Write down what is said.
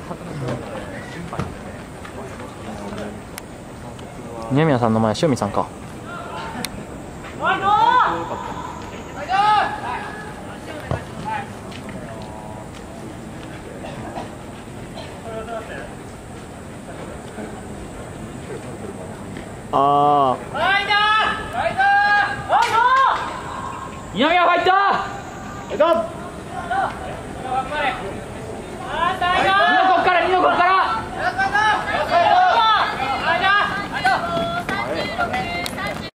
二宮さんの前、塩見さんか。ああ。二宮ファイト。二のこっから、二のこっから。